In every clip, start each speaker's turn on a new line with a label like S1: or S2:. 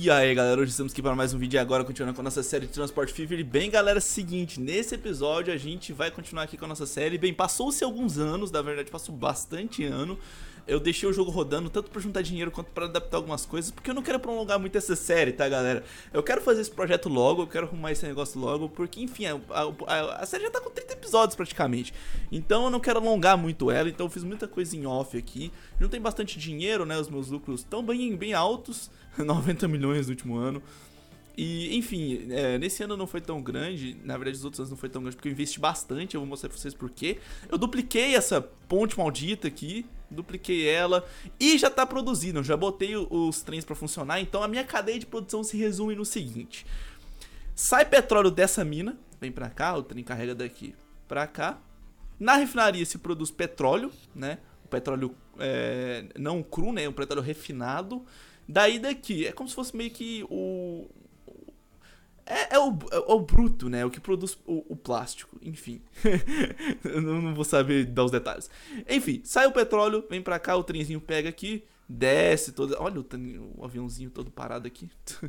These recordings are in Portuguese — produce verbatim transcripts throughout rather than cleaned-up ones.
S1: E aí galera, hoje estamos aqui para mais um vídeo e agora continuando com a nossa série de Transport Fever. E bem galera, é o seguinte, nesse episódio a gente vai continuar aqui com a nossa série. Bem, passou-se alguns anos, na verdade passou bastante ano. Eu deixei o jogo rodando tanto para juntar dinheiro quanto para adaptar algumas coisas, porque eu não quero prolongar muito essa série, tá galera? Eu quero fazer esse projeto logo, eu quero arrumar esse negócio logo, porque enfim, a, a, a série já tá com trinta episódios praticamente. Então eu não quero alongar muito ela, então eu fiz muita coisa em off aqui. Não tem bastante dinheiro, né? Os meus lucros estão bem, bem altos, noventa milhões no último ano. E, enfim, é, nesse ano não foi tão grande, na verdade os outros anos não foi tão grande porque eu investi bastante, eu vou mostrar pra vocês porquê. Eu dupliquei essa ponte maldita aqui, dupliquei ela e já tá produzindo, eu já botei os trens pra funcionar, então a minha cadeia de produção se resume no seguinte. Sai petróleo dessa mina, vem pra cá, o trem carrega daqui pra cá. Na refinaria se produz petróleo, né, o petróleo é, não cru, né, o petróleo refinado. Daí daqui, é como se fosse meio que o... É, é, o, é o bruto, né? O que produz o, o plástico. Enfim. Eu não, não vou saber dar os detalhes. Enfim, sai o petróleo, vem pra cá, o trenzinho pega aqui, desce todo. Olha o, o aviãozinho todo parado aqui.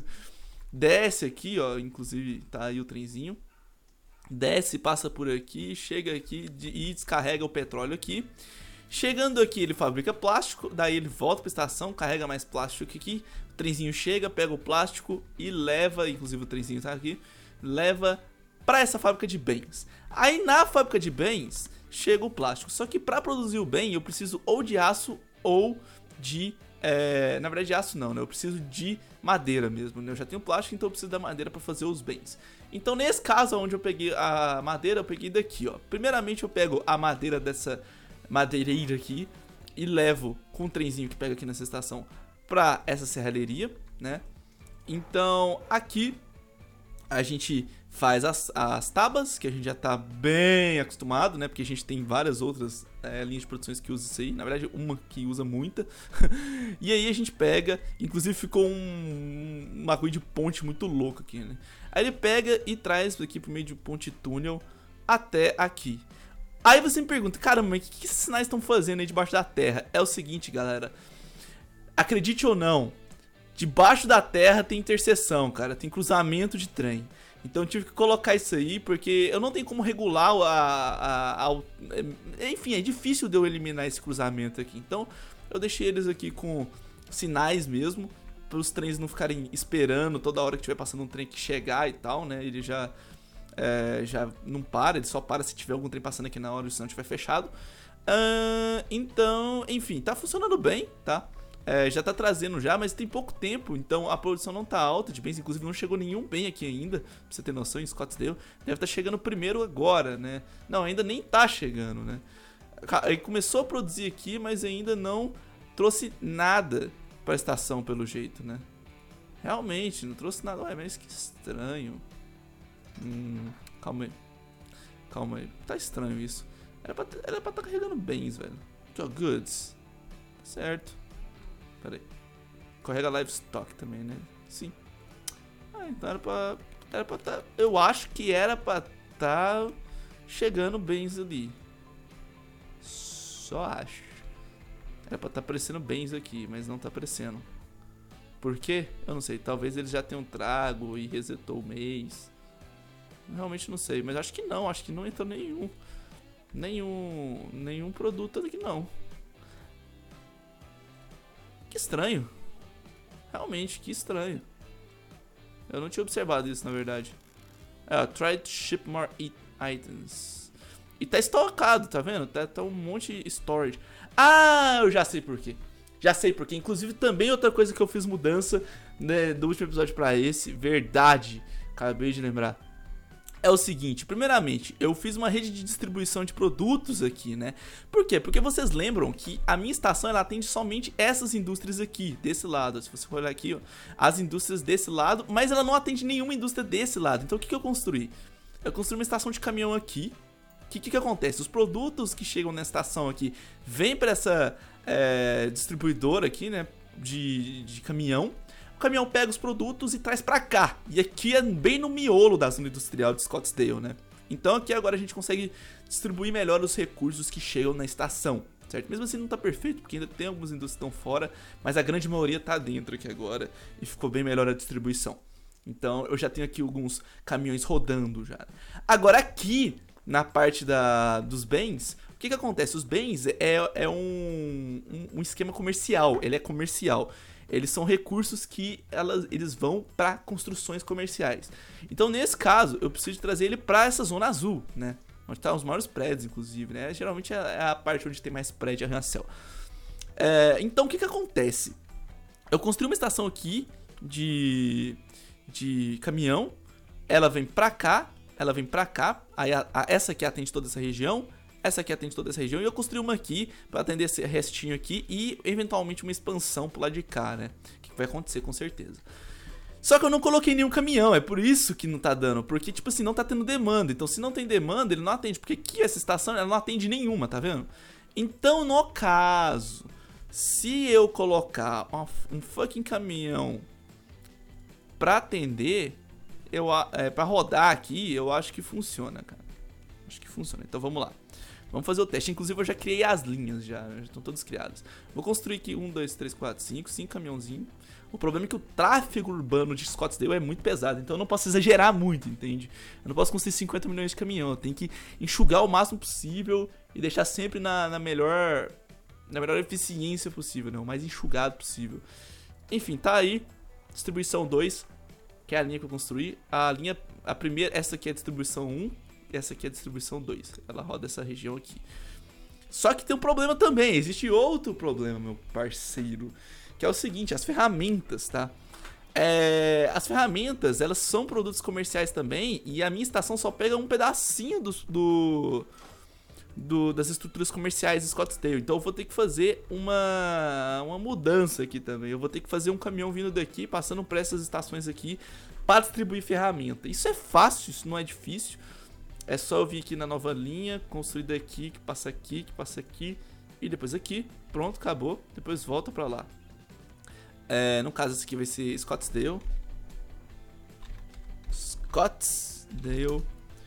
S1: Desce aqui, ó. Inclusive, tá aí o trenzinho. Desce, passa por aqui, chega aqui e descarrega o petróleo aqui. Chegando aqui, ele fabrica plástico, daí ele volta pra estação, carrega mais plástico aqui. O trenzinho chega, pega o plástico e leva, inclusive o trenzinho tá aqui, leva pra essa fábrica de bens. Aí na fábrica de bens chega o plástico, só que pra produzir o bem eu preciso ou de aço ou de... É, na verdade de aço não, né? Eu preciso de madeira mesmo, né? Eu já tenho plástico, então eu preciso da madeira pra fazer os bens. Então nesse caso onde eu peguei a madeira, eu peguei daqui, ó. Primeiramente eu pego a madeira dessa... madeireira aqui e levo com o trenzinho que pega aqui nessa estação pra essa serralheria, né? Então aqui a gente faz as, as tábuas, que a gente já tá bem acostumado, né? Porque a gente tem várias outras é, linhas de produções que usa isso aí, na verdade uma que usa muita. E aí a gente pega, inclusive ficou um, um bagulho de ponte muito louco aqui, né? Aí ele pega e traz aqui por meio de ponte túnel até aqui. Aí você me pergunta, caramba, mas o que, que esses sinais estão fazendo aí debaixo da terra? É o seguinte, galera, acredite ou não, debaixo da terra tem interseção, cara, tem cruzamento de trem. Então eu tive que colocar isso aí, porque eu não tenho como regular a, a, a, a... Enfim, é difícil de eu eliminar esse cruzamento aqui. Então eu deixei eles aqui com sinais mesmo, para os trens não ficarem esperando toda hora que estiver passando um trem que chegar e tal, né? Ele já... É, já não para, ele só para se tiver algum trem passando aqui na hora, se não tiver fechado. uh, Então, enfim, tá funcionando bem, tá? É, já tá trazendo já, mas tem pouco tempo, então a produção não tá alta de bens. Inclusive não chegou nenhum bem aqui ainda, pra você ter noção, em Scottsdale. Deve tá chegando primeiro agora, né? Não, ainda nem tá chegando, né? Ele começou a produzir aqui, mas ainda não trouxe nada pra estação, pelo jeito, né? Realmente, não trouxe nada. Ué, mas que estranho. Hum, calma aí. Calma aí. Tá estranho isso. Era pra estar tá carregando bens, velho. Draw goods. Certo. Pera aí. Carrega livestock também, né? Sim. Ah, então era pra... Era pra tá... Eu acho que era pra tá chegando bens ali. Só acho. Era pra tá aparecendo bens aqui, mas não tá aparecendo. Por quê? Eu não sei. Talvez eles já tenham trago e resetou o mês. Realmente não sei, mas acho que não, acho que não entrou nenhum Nenhum Nenhum produto aqui não. Que estranho. Realmente, que estranho. Eu não tinha observado isso, na verdade. É, try to ship more items. E tá estocado, tá vendo? Tá, tá um monte de storage. Ah, eu já sei por quê. Já sei por quê. Inclusive também outra coisa que eu fiz mudança, né, do último episódio pra esse. Verdade, acabei de lembrar. É o seguinte, primeiramente, eu fiz uma rede de distribuição de produtos aqui, né? Por quê? Porque vocês lembram que a minha estação, ela atende somente essas indústrias aqui, desse lado. Se você for olhar aqui, ó, as indústrias desse lado, mas ela não atende nenhuma indústria desse lado. Então o que, que eu construí? Eu construí uma estação de caminhão aqui. O que, que, que acontece? Os produtos que chegam na estação aqui vêm para essa é, distribuidora aqui, né? De, de caminhão. O caminhão pega os produtos e traz pra cá. E aqui é bem no miolo da zona industrial de Scottsdale, né? Então aqui agora a gente consegue distribuir melhor os recursos que chegam na estação, certo? Mesmo assim não tá perfeito, porque ainda tem algumas indústrias que estão fora, mas a grande maioria tá dentro aqui agora e ficou bem melhor a distribuição. Então eu já tenho aqui alguns caminhões rodando já. Agora aqui, na parte da, dos bens, o que que acontece? Os bens é, é um, um, um esquema comercial, ele é comercial. Eles são recursos que elas, eles vão para construções comerciais. Então, nesse caso, eu preciso trazer ele para essa zona azul, né? Onde estão os maiores prédios, inclusive, né? Geralmente é a parte onde tem mais prédio, arranha-céu. É, então, o que que acontece? Eu construí uma estação aqui de, de caminhão. Ela vem pra cá, ela vem pra cá. Aí a, a, essa aqui atende toda essa região. Essa aqui atende toda essa região e eu construí uma aqui pra atender esse restinho aqui e eventualmente uma expansão pro lado de cá, né? Que vai acontecer com certeza. Só que eu não coloquei nenhum caminhão, é por isso que não tá dando. Porque, tipo assim, não tá tendo demanda. Então, se não tem demanda, ele não atende. Porque aqui, essa estação, ela não atende nenhuma, tá vendo? Então, no caso, se eu colocar uma, um fucking caminhão pra atender, eu, é, pra rodar aqui, eu acho que funciona, cara. Acho que funciona. Então, vamos lá. Vamos fazer o teste. Inclusive, eu já criei as linhas, já, já estão todos criados. Vou construir aqui um, dois, três, quatro, cinco, cinco caminhãozinhos. O problema é que o tráfego urbano de Scottsdale é muito pesado, então eu não posso exagerar muito, entende? Eu não posso construir cinquenta milhões de caminhão, eu tenho que enxugar o máximo possível e deixar sempre na, na melhor na melhor eficiência possível, né? O mais enxugado possível. Enfim, tá aí, distribuição dois, que é a linha que eu construí. A linha, a primeira, essa aqui é a distribuição um, essa aqui é a distribuição dois. Ela roda essa região aqui. Só que tem um problema também, existe outro problema, meu parceiro, que é o seguinte, as ferramentas, tá? É, as ferramentas, elas são produtos comerciais também, e a minha estação só pega um pedacinho do, do, do, das estruturas comerciais de Scottsdale. Então eu vou ter que fazer uma, uma mudança aqui também. Eu vou ter que fazer um caminhão vindo daqui, passando por essas estações aqui, para distribuir ferramenta. Isso é fácil, isso não é difícil. É só eu vir aqui na nova linha, construir daqui, que passa aqui, que passa aqui, e depois aqui. Pronto, acabou. Depois volta pra lá. É, no caso, esse aqui vai ser Scottsdale. Scottsdale.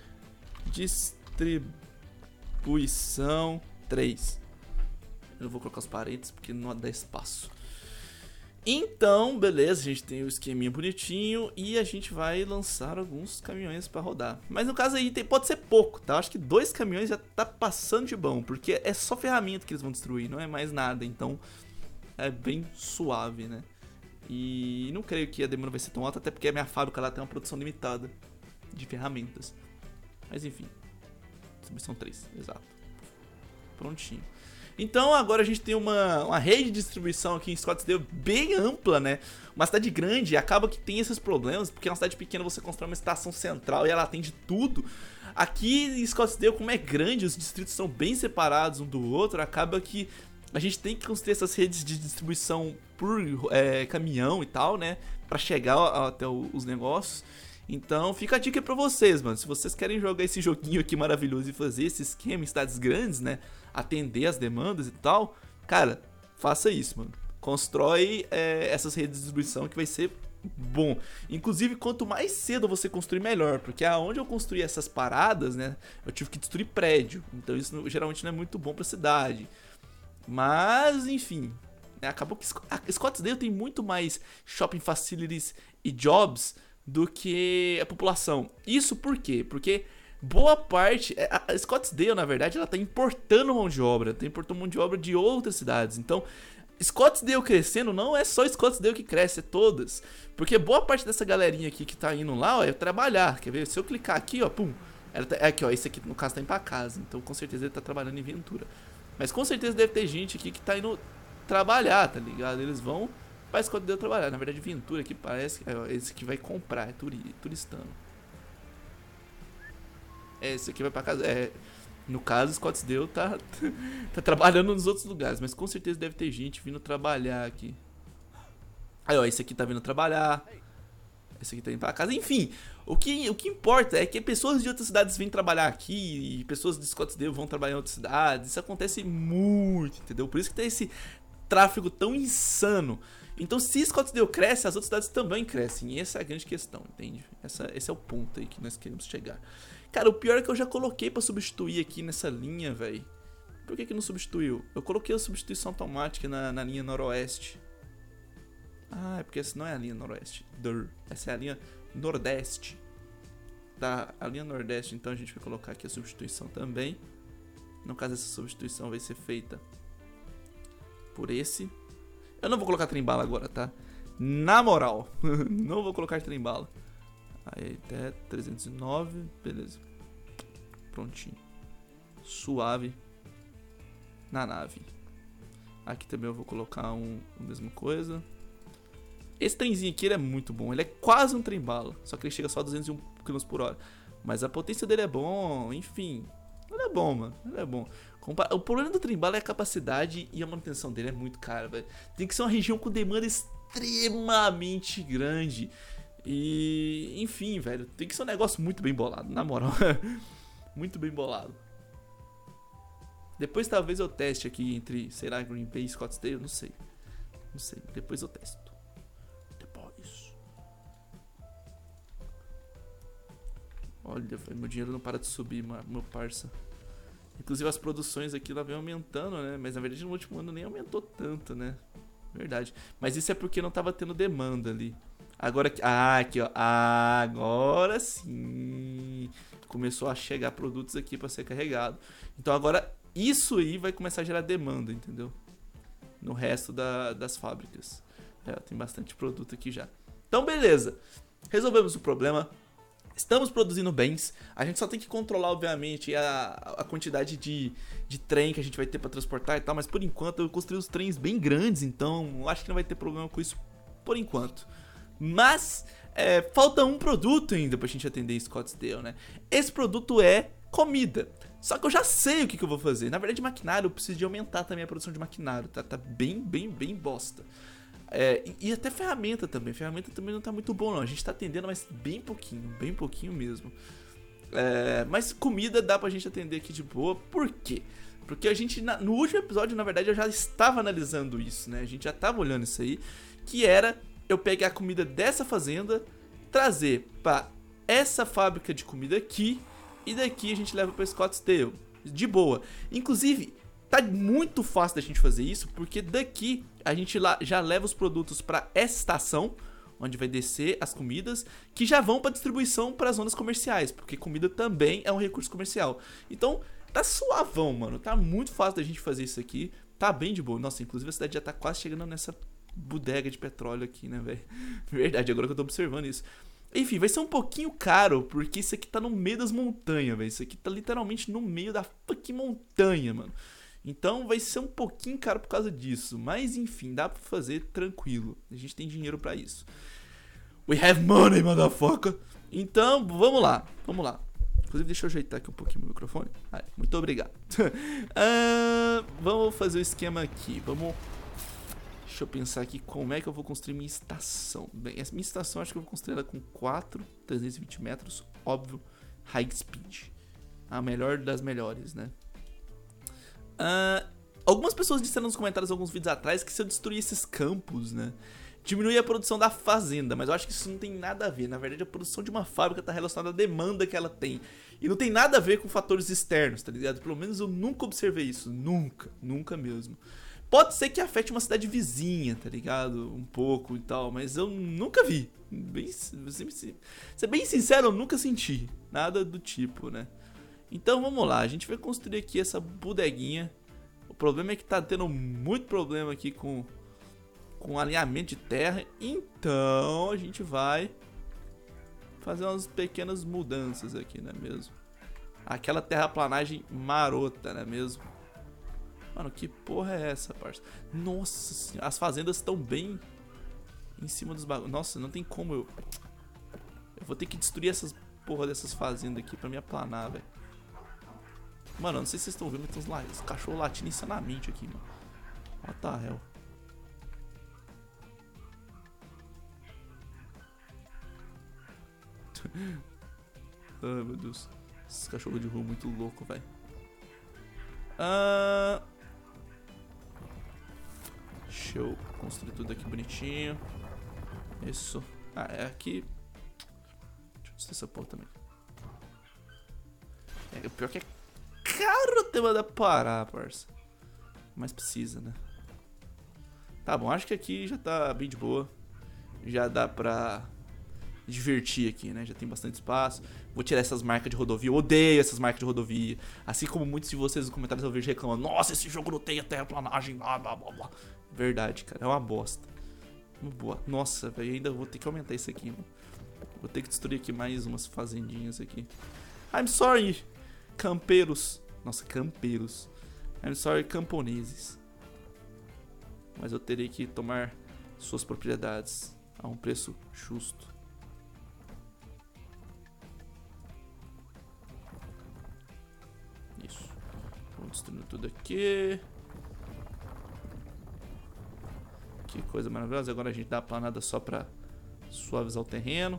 S1: Distribuição três. Eu não vou colocar os parênteses porque não dá espaço. Então, beleza, a gente tem o esqueminha bonitinho e a gente vai lançar alguns caminhões pra rodar. Mas no caso aí tem, pode ser pouco, tá? Acho que dois caminhões já tá passando de bom, porque é só ferramenta que eles vão destruir, não é mais nada. Então é bem suave, né? E não creio que a demanda vai ser tão alta, até porque a minha fábrica lá tem uma produção limitada de ferramentas. Mas enfim, distribuição três, exato. Prontinho. Então agora a gente tem uma, uma rede de distribuição aqui em Scottsdale bem ampla, né? Uma cidade grande, acaba que tem esses problemas, porque uma cidade pequena você constrói uma estação central e ela atende tudo. Aqui em Scottsdale, como é grande, os distritos são bem separados um do outro, acaba que a gente tem que construir essas redes de distribuição por é, caminhão e tal, né? Pra chegar até os negócios. Então fica a dica pra vocês, mano. Se vocês querem jogar esse joguinho aqui maravilhoso e fazer esse esquema em cidades grandes, né? Atender as demandas e tal, cara, faça isso, mano. Constrói é, essas redes de distribuição que vai ser bom. Inclusive, quanto mais cedo você construir, melhor. Porque aonde eu construí essas paradas, né? Eu tive que destruir prédio. Então isso geralmente não é muito bom pra cidade. Mas, enfim, né? Acabou que a Scottsdale tem muito mais shopping facilities e jobs do que a população. Isso por quê? Porque boa parte, a Scottsdale, na verdade, ela tá importando mão de obra, tá importando mão de obra de outras cidades. Então, Scottsdale crescendo não é só Scottsdale que cresce, é todas. Porque boa parte dessa galerinha aqui que tá indo lá, ó, é trabalhar. Quer ver? Se eu clicar aqui, ó, pum, ela tá, aqui, ó, esse aqui no caso tá indo pra casa. Então, com certeza ele tá trabalhando em Ventura. Mas com certeza deve ter gente aqui que tá indo trabalhar, tá ligado? Eles vão pra Scottsdale trabalhar. Na verdade, Ventura aqui parece que é esse que vai comprar, é turi, turistano. É, esse aqui vai pra casa. É, no caso, Scottsdale tá, tá trabalhando nos outros lugares, mas com certeza deve ter gente vindo trabalhar aqui. Aí, ó, esse aqui tá vindo trabalhar. Esse aqui tá indo pra casa. Enfim, o que, o que importa é que pessoas de outras cidades vêm trabalhar aqui e pessoas de Scottsdale vão trabalhar em outras cidades. Isso acontece muito, entendeu? Por isso que tem esse tráfego tão insano. Então, se Scottsdale cresce, as outras cidades também crescem. E essa é a grande questão, entende? Essa, esse é o ponto aí que nós queremos chegar. Cara, o pior é que eu já coloquei pra substituir aqui nessa linha, velho. Por que que não substituiu? Eu coloquei a substituição automática na, na linha noroeste. Ah, é porque essa não é a linha noroeste. Dur. Essa é a linha nordeste. Tá, a linha nordeste, então a gente vai colocar aqui a substituição também. No caso, essa substituição vai ser feita por esse. Eu não vou colocar trem-bala agora, tá? Na moral, não vou colocar trem-bala. Aí até trezentos e nove, beleza. Prontinho. Suave. Na nave. Aqui também eu vou colocar um, a mesma coisa. Esse trenzinho aqui ele é muito bom. Ele é quase um trem-bala, só que ele chega só a duzentos e um quilômetros por hora. Mas a potência dele é bom, enfim. Ele é bom, mano. Ele é bom. O problema do trem-bala é a capacidade e a manutenção dele é muito cara, velho. Tem que ser uma região com demanda extremamente grande. E, enfim, velho, tem que ser um negócio muito bem bolado, na moral. Muito bem bolado. Depois talvez eu teste aqui entre, sei lá, Green Bay e Scottsdale, não sei. Não sei, depois eu testo. Depois. Olha, velho, meu dinheiro não para de subir, meu parça. Inclusive as produções aqui lá vem aumentando, né? Mas na verdade no último ano nem aumentou tanto, né? Verdade. Mas isso é porque não tava tendo demanda ali. Agora aqui, ah, aqui ó, agora sim começou a chegar produtos aqui para ser carregado. Então agora isso aí vai começar a gerar demanda, entendeu? No resto da, das fábricas. É, tem bastante produto aqui já. Então beleza, resolvemos o problema. Estamos produzindo bens. A gente só tem que controlar, obviamente, a, a quantidade de, de trem que a gente vai ter para transportar e tal. Mas por enquanto eu construí os trens bem grandes, então eu acho que não vai ter problema com isso por enquanto. Mas é, falta um produto ainda pra gente atender em Scottsdale, né? Esse produto é comida. Só que eu já sei o que, que eu vou fazer. Na verdade, maquinário, eu preciso de aumentar também a produção de maquinário. Tá, tá bem, bem, bem bosta. É, e, e até ferramenta também. Ferramenta também não tá muito bom, não. A gente tá atendendo, mas bem pouquinho. Bem pouquinho mesmo. É, mas comida dá pra gente atender aqui de boa. Por quê? Porque a gente, na, no último episódio, na verdade, eu já estava analisando isso, né? A gente já tava olhando isso aí. Que era eu pegar a comida dessa fazenda, trazer pra essa fábrica de comida aqui. E daqui a gente leva pra Scottsdale. De boa. Inclusive, tá muito fácil da gente fazer isso, porque daqui a gente lá já leva os produtos para essa estação, onde vai descer as comidas, que já vão para distribuição para as zonas comerciais, porque comida também é um recurso comercial. Então, tá suavão, mano. Tá muito fácil da gente fazer isso aqui. Tá bem de boa. Nossa, inclusive a cidade já tá quase chegando nessa bodega de petróleo aqui, né, velho? Verdade, agora que eu tô observando isso. Enfim, vai ser um pouquinho caro, porque isso aqui tá no meio das montanhas, velho. Isso aqui tá literalmente no meio da fucking montanha, mano. Então vai ser um pouquinho caro por causa disso. Mas enfim, dá pra fazer tranquilo. A gente tem dinheiro pra isso. We have money, motherfucker. Então, vamos lá. Vamos lá. Inclusive, deixa eu ajeitar aqui um pouquinho o microfone. Ah, muito obrigado. uh, vamos fazer o esquema aqui. Vamos... Deixa eu pensar aqui como é que eu vou construir minha estação. Bem, essa minha estação acho que eu vou construir ela com quatro, trezentos e vinte metros. Óbvio, high speed. A melhor das melhores, né? Uh, algumas pessoas disseram nos comentários alguns vídeos atrás que se eu destruir esses campos, né, diminui a produção da fazenda, mas eu acho que isso não tem nada a ver. Na verdade, a produção de uma fábrica está relacionada à demanda que ela tem. E não tem nada a ver com fatores externos, tá ligado? Pelo menos eu nunca observei isso. Nunca, nunca mesmo. Pode ser que afete uma cidade vizinha, tá ligado? Um pouco e tal, mas eu nunca vi. Bem, ser bem sincero, eu nunca senti nada do tipo, né? Então vamos lá, a gente vai construir aqui essa bodeguinha. O problema é que tá tendo muito problema aqui com, com alinhamento de terra. Então a gente vai fazer umas pequenas mudanças aqui, não é mesmo? Aquela terraplanagem marota, não é mesmo? Mano, que porra é essa, parça? Nossa senhora, as fazendas estão bem em cima dos bagulhos. Nossa, não tem como eu... Eu vou ter que destruir essas porra dessas fazendas aqui pra me aplanar, velho. Mano, eu não sei se vocês estão vendo, mas tem uns, lá, uns cachorros latindo insanamente aqui, mano. What the hell? Ai, meu Deus. Esses cachorros de rua muito louco, velho. Ah... Deixa eu construir tudo aqui bonitinho. Isso. Ah, é aqui. Deixa eu destruir essa porra também. É, o pior que é caro até mandar parar, parça. Mas precisa, né? Tá bom, acho que aqui já tá bem de boa. Já dá pra divertir aqui, né? Já tem bastante espaço. Vou tirar essas marcas de rodovia. Eu odeio essas marcas de rodovia. Assim como muitos de vocês nos comentários eu vejo reclamando: nossa, esse jogo não tem a terraplanagem, blá blá blá blá. Verdade, cara, é uma bosta. Boa. Nossa, velho, ainda vou ter que aumentar isso aqui, mano. Vou ter que destruir aqui mais umas fazendinhas aqui. I'm sorry, campeiros. Nossa, campeiros. I'm sorry, camponeses. Mas eu terei que tomar suas propriedades a um preço justo. Isso. Vamos destruindo tudo aqui. Que coisa maravilhosa. Agora a gente dá a planada só pra suavizar o terreno.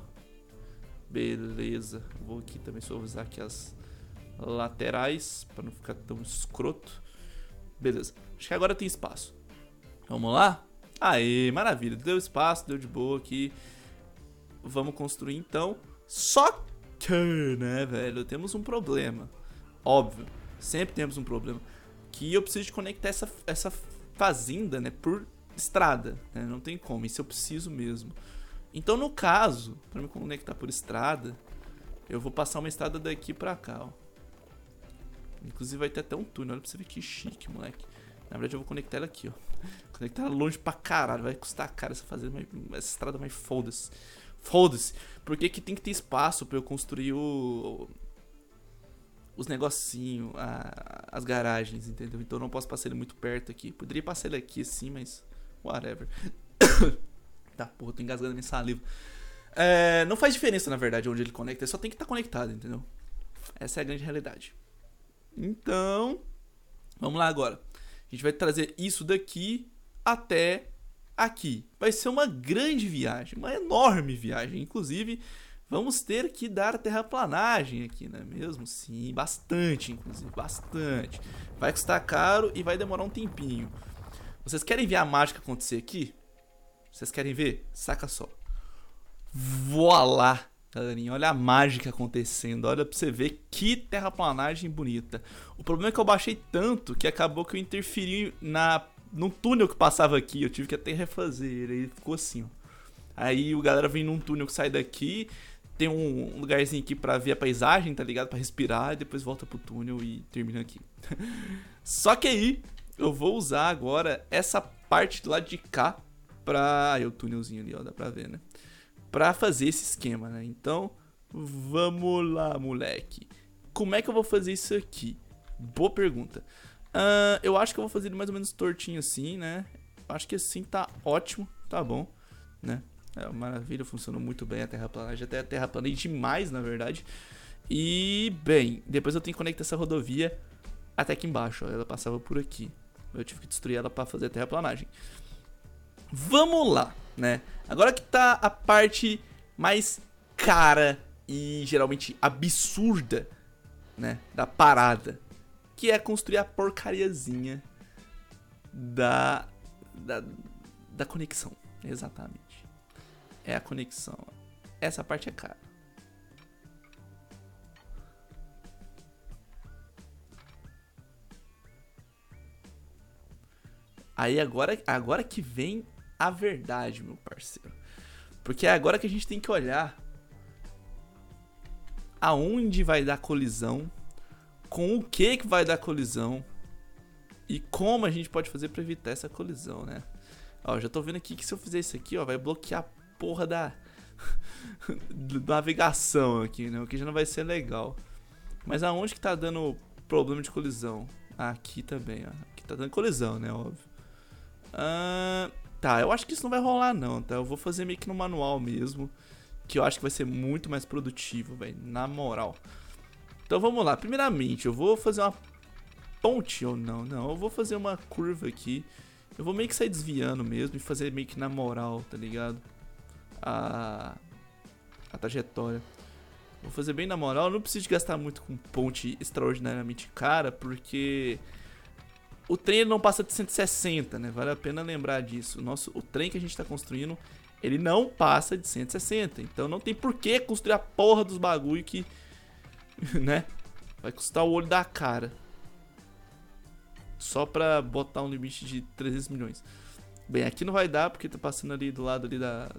S1: Beleza. Vou aqui também suavizar aqui as laterais pra não ficar tão escroto. Beleza. Acho que agora tem espaço. Vamos lá? Aê, maravilha. Deu espaço, deu de boa aqui. Vamos construir então. Só que, né, velho, temos um problema. Óbvio. Sempre temos um problema. Que eu preciso de conectar essa, essa fazenda, né, por estrada, né? Não tem como, isso eu preciso mesmo. Então, no caso, para me conectar por estrada, eu vou passar uma estrada daqui pra cá, ó. Inclusive vai ter até um túnel, olha pra você ver que chique, moleque. Na verdade eu vou conectar ela aqui, ó. Conectar ela longe pra caralho, vai custar caro essa fazenda, mas, essa estrada, mas foda-se. Foda-se, porque aqui tem que ter espaço pra eu construir o... os negocinhos, as garagens, entendeu? Então eu não posso passar ele muito perto aqui. Poderia passar ele aqui assim, mas... whatever. Tá, porra, tô engasgando minha saliva. É, não faz diferença, na verdade, onde ele conecta. Ele só tem que estar conectado, entendeu? Essa é a grande realidade. Então, vamos lá agora. A gente vai trazer isso daqui até aqui. Vai ser uma grande viagem, uma enorme viagem. Inclusive, vamos ter que dar terraplanagem aqui, não é mesmo? Sim, bastante, inclusive, bastante. Vai custar caro e vai demorar um tempinho. Vocês querem ver a mágica acontecer aqui? Vocês querem ver? Saca só. Voilá, galerinha. Olha a mágica acontecendo. Olha pra você ver que terraplanagem bonita. O problema é que eu baixei tanto que acabou que eu interferi na, no túnel que passava aqui. Eu tive que até refazer. Aí ficou assim, ó. Aí o galera vem num túnel que sai daqui. Tem um lugarzinho aqui pra ver a paisagem, tá ligado? Pra respirar. E depois volta pro túnel e termina aqui. Só que aí... eu vou usar agora essa parte do lado de cá pra... aí o túnelzinho ali, ó, dá pra ver, né? Pra fazer esse esquema, né? Então, vamos lá, moleque. Como é que eu vou fazer isso aqui? Boa pergunta. Uh, eu acho que eu vou fazer ele mais ou menos tortinho assim, né? Acho que assim tá ótimo, tá bom, né? É maravilha, funcionou muito bem a terraplanagem. Até a terraplanei demais, na verdade. E, bem, depois eu tenho que conectar essa rodovia até aqui embaixo, ó. Ela passava por aqui. Eu tive que destruir ela pra fazer a terraplanagem. Vamos lá, né? Agora que tá a parte mais cara e geralmente absurda, né, da parada, que é construir a porcariazinha da, da, da conexão. Exatamente. É a conexão. Essa parte é cara. Aí agora, agora que vem a verdade, meu parceiro. Porque é agora que a gente tem que olhar aonde vai dar colisão, com o que que vai dar colisão e como a gente pode fazer pra evitar essa colisão, né? Ó, já tô vendo aqui que se eu fizer isso aqui, ó, vai bloquear a porra da, da navegação aqui, né? O que já não vai ser legal. Mas aonde que tá dando problema de colisão? Ah, aqui também, ó. Aqui tá dando colisão, né? Óbvio. Ah, tá, eu acho que isso não vai rolar não, tá? Eu vou fazer meio que no manual mesmo, que eu acho que vai ser muito mais produtivo, velho, na moral. Então vamos lá, primeiramente eu vou fazer uma ponte ou não, não, eu vou fazer uma curva aqui. Eu vou meio que sair desviando mesmo e fazer meio que na moral, tá ligado? A, a trajetória. Vou fazer bem na moral, eu não preciso gastar muito com ponte extraordinariamente cara, porque... o trem ele não passa de cento e sessenta, né? Vale a pena lembrar disso. O, nosso, o trem que a gente tá construindo, ele não passa de cento e sessenta. Então não tem por que construir a porra dos bagulho que, né? Vai custar o olho da cara. Só pra botar um limite de trezentos milhões. Bem, aqui não vai dar porque tá passando ali do lado ali da...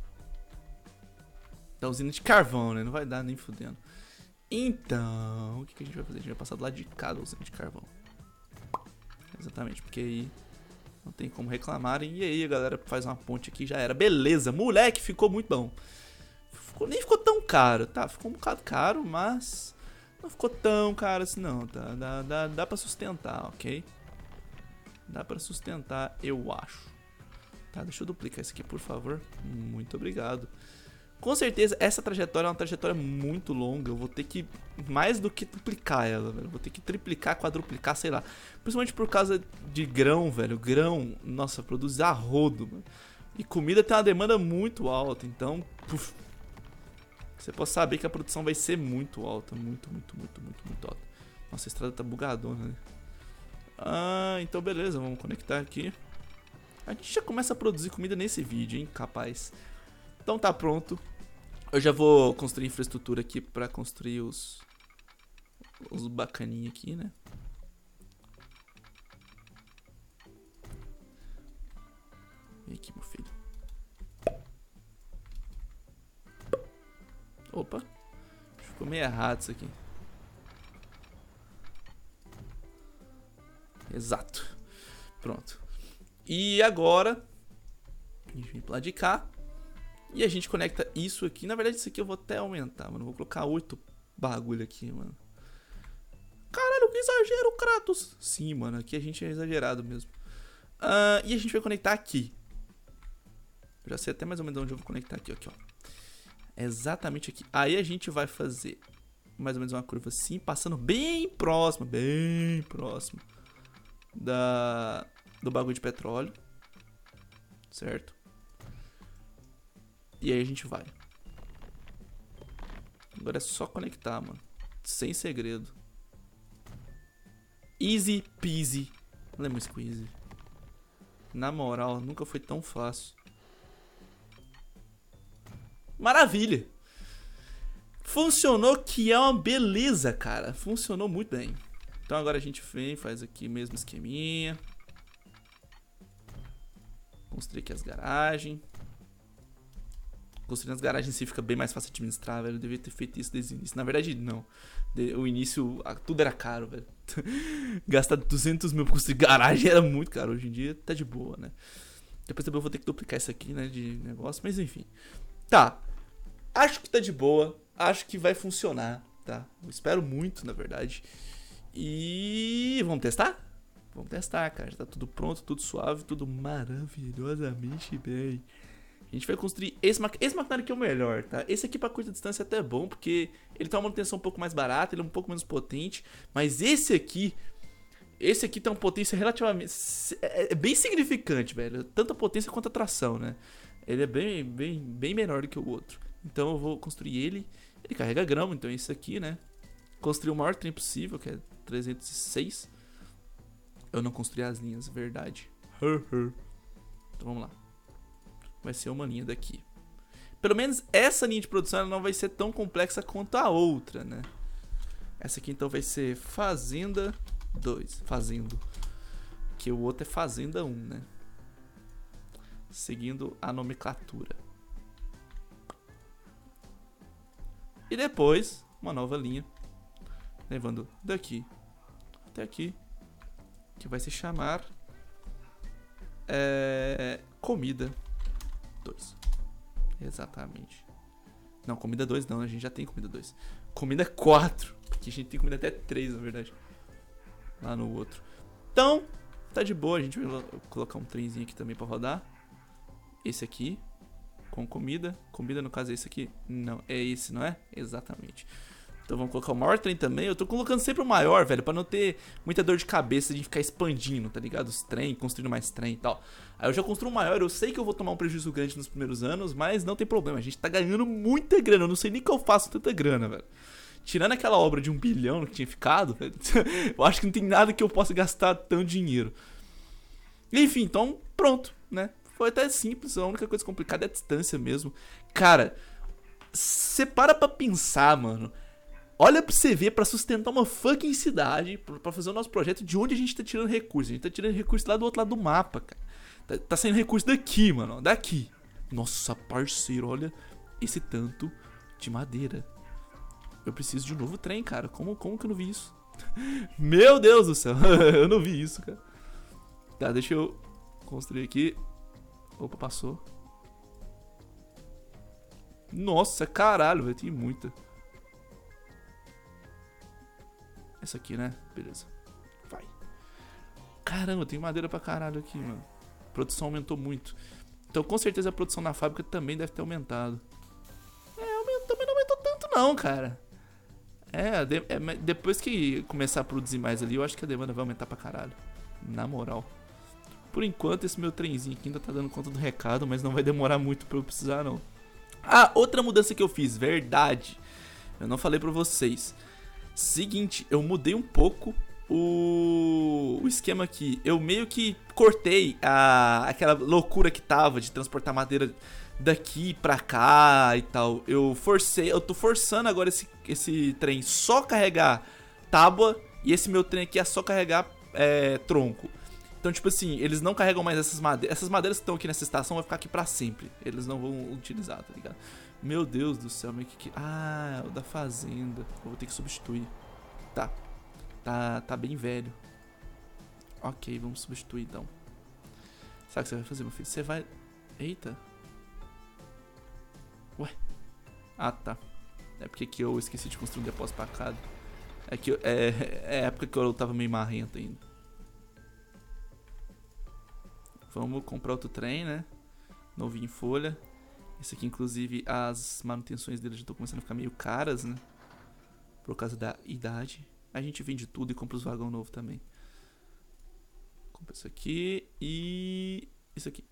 S1: Da usina de carvão, né? Não vai dar nem fudendo. Então, o que, que a gente vai fazer? A gente vai passar do lado de cá da usina de carvão. Exatamente, porque aí não tem como reclamarem. E aí a galera faz uma ponte aqui, já era. Beleza, moleque, ficou muito bom. Ficou, nem ficou tão caro, tá? Ficou um bocado caro, mas não ficou tão caro assim não, tá? Dá, dá, dá pra sustentar, ok? Dá pra sustentar, eu acho. Tá, deixa eu duplicar isso aqui, por favor. Muito obrigado. Com certeza, essa trajetória é uma trajetória muito longa. Eu vou ter que, mais do que duplicar ela, velho. Vou ter que triplicar, quadruplicar, sei lá. Principalmente por causa de grão, velho. Grão, nossa, produz a rodo, mano. E comida tem uma demanda muito alta, então... Puf, você pode saber que a produção vai ser muito alta. Muito, muito, muito, muito, muito alta. Nossa, a estrada tá bugadona, né? Ah, então beleza, vamos conectar aqui. A gente já começa a produzir comida nesse vídeo, hein, capaz. Então tá pronto. Eu já vou construir infraestrutura aqui pra construir os... Os bacaninhos aqui, né? Vem aqui, meu filho. Opa. Ficou meio errado isso aqui. Exato. Pronto. E agora... A gente vem pra lá de cá. E a gente conecta isso aqui. Na verdade, isso aqui eu vou até aumentar, mano. Vou colocar oito bagulho aqui, mano. Caralho, que exagero, Kratos. Sim, mano. Aqui a gente é exagerado mesmo. Uh, e a gente vai conectar aqui. Eu já sei até mais ou menos onde eu vou conectar aqui, aqui, ó. Exatamente aqui. Aí a gente vai fazer mais ou menos uma curva assim, passando bem próximo, bem próximo da, do bagulho de petróleo. Certo? E aí a gente vai. Agora é só conectar, mano. Sem segredo. Easy peasy. Lemon squeezy. Na moral, nunca foi tão fácil. Maravilha. Funcionou, que é uma beleza, cara. Funcionou muito bem. Então agora a gente vem, faz aqui mesmo esqueminha. Construir aqui as garagens. Construindo as garagens em si fica bem mais fácil de administrar, velho. Eu devia ter feito isso desde o início. Na verdade, não. O início, tudo era caro, velho. Gastar duzentos mil pra construir garagem era muito caro. Hoje em dia tá de boa, né? Depois também eu vou ter que duplicar isso aqui, né? De negócio, mas enfim. Tá. Acho que tá de boa. Acho que vai funcionar, tá? Eu espero muito, na verdade. E... vamos testar? Vamos testar, cara. Já tá tudo pronto, tudo suave, tudo maravilhosamente bem. A gente vai construir esse maquinário. Esse maquinário aqui é o melhor, tá? Esse aqui pra curta distância é até bom, porque ele tem uma manutenção um pouco mais barata, ele é um pouco menos potente. Mas esse aqui, esse aqui tem uma potência relativamente... é bem significante, velho. Tanto a potência quanto a tração, né? Ele é bem, bem, bem menor do que o outro. Então eu vou construir ele. Ele carrega grama, então é isso aqui, né? Construir o maior trem possível, que é trezentos e seis. Eu não construí as linhas, verdade. Então vamos lá. Vai ser uma linha daqui. Pelo menos essa linha de produção ela não vai ser tão complexa quanto a outra, né? Essa aqui então vai ser Fazenda dois. Fazendo. Que o outro é Fazenda um, né? Seguindo a nomenclatura. E depois, uma nova linha. Levando daqui até aqui. Que vai se chamar... É... Comida dois. Exatamente. Não, comida dois não, a gente já tem comida dois. Comida quatro. Aqui a gente tem comida até três, na verdade. Lá no outro. Então, tá de boa. A gente vai colocar um trenzinho aqui também pra rodar. Esse aqui. Com comida. Comida, no caso, é esse aqui? Não, é esse, não é? Exatamente. Então vamos colocar o maior trem também. Eu tô colocando sempre o maior, velho, pra não ter muita dor de cabeça de ficar expandindo, tá ligado? Os trem, construindo mais trem e tal. Aí eu já construo o maior, eu sei que eu vou tomar um prejuízo grande nos primeiros anos, mas não tem problema, a gente tá ganhando muita grana. Eu não sei nem o que eu faço com tanta grana, velho. Tirando aquela obra de um bilhão que tinha ficado, velho, eu acho que não tem nada que eu possa gastar tanto dinheiro. Enfim, então pronto, né? Foi até simples, a única coisa complicada é a distância mesmo. Cara, você para pra pensar, mano. Olha pra você ver, pra sustentar uma fucking cidade, pra fazer o nosso projeto, de onde a gente tá tirando recursos. A gente tá tirando recursos lá do outro lado do mapa, cara. Tá, tá saindo recurso daqui, mano, ó, daqui. Nossa, parceiro, olha esse tanto de madeira. Eu preciso de um novo trem, cara. Como, como que eu não vi isso? Meu Deus do céu, eu não vi isso, cara. Tá, deixa eu construir aqui. Opa, passou. Nossa, caralho, velho, tem muita. Essa aqui, né? Beleza. Vai. Caramba, tem madeira pra caralho aqui, mano. A produção aumentou muito. Então, com certeza, a produção na fábrica também deve ter aumentado. É, aumentou, também não aumentou tanto não, cara. É, de, é, depois que começar a produzir mais ali, eu acho que a demanda vai aumentar pra caralho. Na moral. Por enquanto, esse meu trenzinho aqui ainda tá dando conta do recado, mas não vai demorar muito pra eu precisar, não. Ah, outra mudança que eu fiz, verdade. Eu não falei pra vocês. Seguinte, eu mudei um pouco o, o esquema aqui. Eu meio que cortei a, aquela loucura que tava de transportar madeira daqui pra cá e tal. Eu forcei, eu tô forçando agora esse, esse trem só carregar tábua e esse meu trem aqui é só carregar é, tronco. Então, tipo assim, eles não carregam mais essas madeiras. Essas madeiras que estão aqui nessa estação vão ficar aqui pra sempre. Eles não vão utilizar, tá ligado? Meu Deus do céu, meio que... Ah, o da fazenda. Eu vou ter que substituir. Tá. Tá, tá bem velho. Ok, vamos substituir então. Sabe o que você vai fazer, meu filho? Você vai... Eita. Ué. Ah, tá. É porque que eu esqueci de construir um depósito pra cá. É que eu... É, é época que eu tava meio marrento ainda. Vamos comprar outro trem, né? Novinho em folha. Esse aqui, inclusive, as manutenções dele já estão começando a ficar meio caras, né? Por causa da idade. A gente vende tudo e compra os vagão novo também. Compra isso aqui e... isso aqui.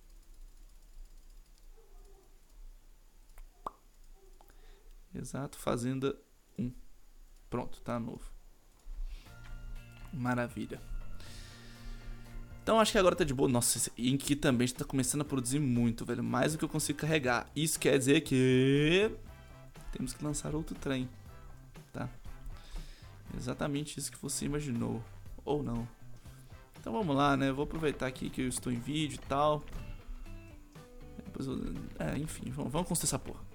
S1: Exato, fazenda um. Pronto, tá novo. Maravilha. Então acho que agora tá de boa. Nossa, esse aqui também está começando a produzir muito, velho. Mais do que eu consigo carregar. Isso quer dizer que... temos que lançar outro trem. Tá? Exatamente isso que você imaginou. Ou não. Então vamos lá, né? Vou aproveitar aqui que eu estou em vídeo e tal. Depois eu... É, enfim. Vamos, vamos construir essa porra.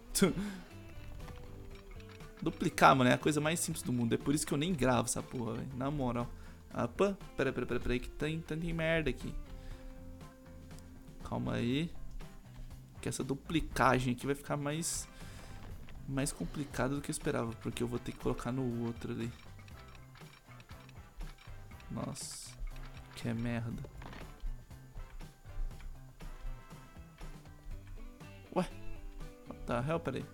S1: Duplicar, mano, é a coisa mais simples do mundo. É por isso que eu nem gravo essa porra, velho. Na moral. Opa, pera, pera, pera, pera, que tem, tem, tem merda aqui. Calma aí. Que essa duplicagem aqui vai ficar mais mais complicada do que eu esperava, porque eu vou ter que colocar no outro ali. Nossa, que merda. Ué, what the hell, pera aí.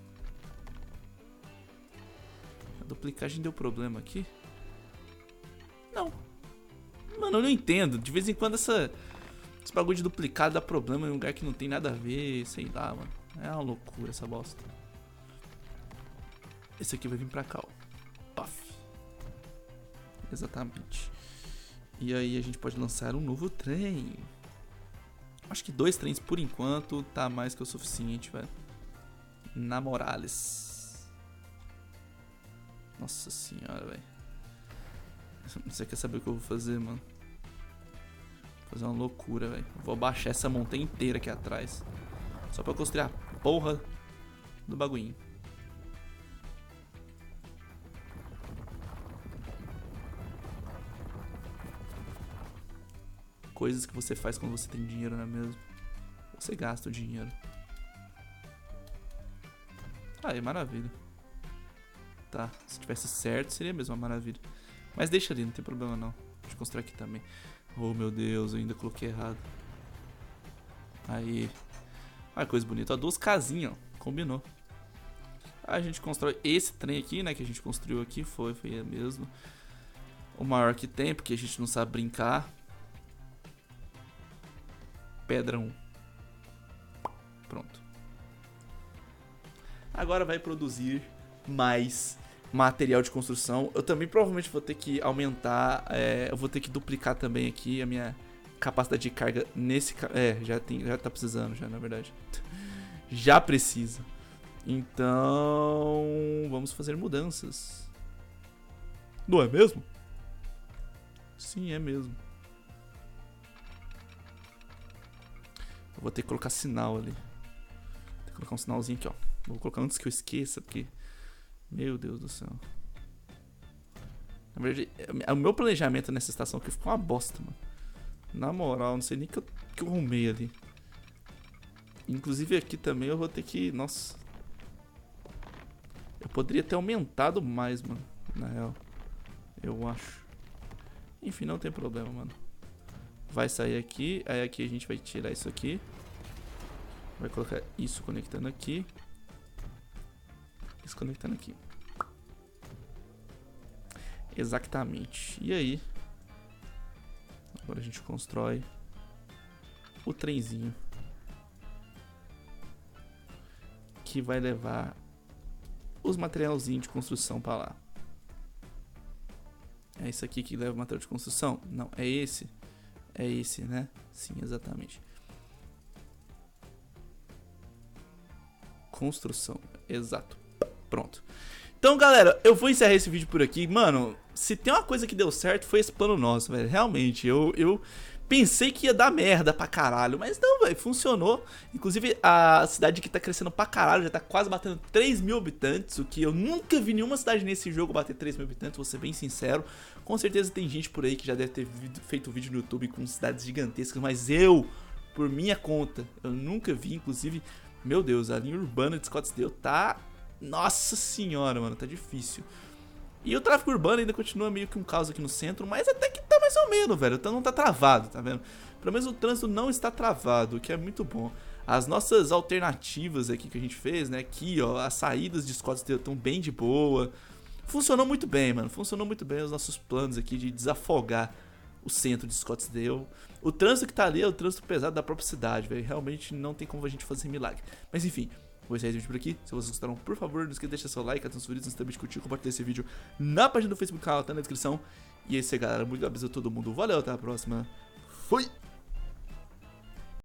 S1: A duplicagem deu problema aqui? Não. Mano, eu não entendo. De vez em quando essa... esse bagulho de duplicado dá problema em um lugar que não tem nada a ver. Sei lá, mano. É uma loucura essa bosta. Esse aqui vai vir pra cá, ó. Puff. Exatamente. E aí a gente pode lançar um novo trem. Acho que dois trens por enquanto tá mais que o suficiente, velho. Na Morales. Nossa senhora, velho. Você quer saber o que eu vou fazer, mano? Vou fazer uma loucura, velho. Vou abaixar essa montanha inteira aqui atrás. Só pra construir a porra do bagulhinho. Coisas que você faz quando você tem dinheiro, não é mesmo? Você gasta o dinheiro. Aí, maravilha. Tá, se tivesse certo seria mesmo uma maravilha. Mas deixa ali, não tem problema não. Deixa eu construir aqui também. Oh meu Deus, eu ainda coloquei errado. Aí. Olha que coisa bonita. Ó, duas casinhas, ó. Combinou. Aí a gente constrói esse trem aqui, né? Que a gente construiu aqui. Foi, foi mesmo. O maior que tem, porque a gente não sabe brincar. Pedra um. Pronto. Agora vai produzir mais material de construção. Eu também provavelmente vou ter que aumentar, é, eu vou ter que duplicar também aqui a minha capacidade de carga nesse... É, já, tem, já tá precisando já, na verdade. Já precisa. Então, vamos fazer mudanças. Não é mesmo? Sim, é mesmo. Eu vou ter que colocar sinal ali. Vou ter que colocar um sinalzinho aqui, ó. Vou colocar antes que eu esqueça, porque... Meu Deus do céu. Na verdade, o meu planejamento nessa estação aqui ficou uma bosta, mano. Na moral, não sei nem que eu, que eu arrumei ali. Inclusive aqui também eu vou ter que... Nossa. Eu poderia ter aumentado mais, mano. Na real. Eu acho. Enfim, não tem problema, mano. Vai sair aqui. Aí aqui a gente vai tirar isso aqui. Vai colocar isso conectando aqui. Isso conectando aqui. Exatamente. E aí? Agora a gente constrói o trenzinho que vai levar os materialzinhos de construção para lá. É isso aqui que leva o material de construção? Não, é esse. É esse, né? Sim, exatamente. Construção, exato. Pronto. Então, galera, eu vou encerrar esse vídeo por aqui. Mano, se tem uma coisa que deu certo, foi esse plano nosso, velho. Realmente, eu, eu pensei que ia dar merda pra caralho. Mas não, velho, funcionou. Inclusive, a cidade aqui tá crescendo pra caralho. Já tá quase batendo três mil habitantes. O que eu nunca vi nenhuma cidade nesse jogo bater três mil habitantes, vou ser bem sincero. Com certeza tem gente por aí que já deve ter feito vídeo no YouTube com cidades gigantescas. Mas eu, por minha conta, eu nunca vi. Inclusive, meu Deus, a linha urbana de Scottsdale tá... Nossa senhora, mano, tá difícil. E o tráfego urbano ainda continua meio que um caos aqui no centro, mas até que tá mais ou menos, velho. Então não tá travado, tá vendo? Pelo menos o trânsito não está travado, o que é muito bom. As nossas alternativas aqui que a gente fez, né? Aqui, ó, as saídas de Scottsdale estão bem de boa. Funcionou muito bem, mano. Funcionou muito bem os nossos planos aqui de desafogar o centro de Scottsdale. O trânsito que tá ali é o trânsito pesado da própria cidade, velho. Realmente não tem como a gente fazer milagre. Mas enfim... Vou encerrar esse vídeo por aqui. Se vocês gostaram, por favor, não esqueça de deixar seu like, até os favoritos, também curtir, compartilhar esse vídeo na página do Facebook, canal, tá na descrição. E é isso aí, galera. Muito obrigado a todo mundo. Valeu, até a próxima. Fui!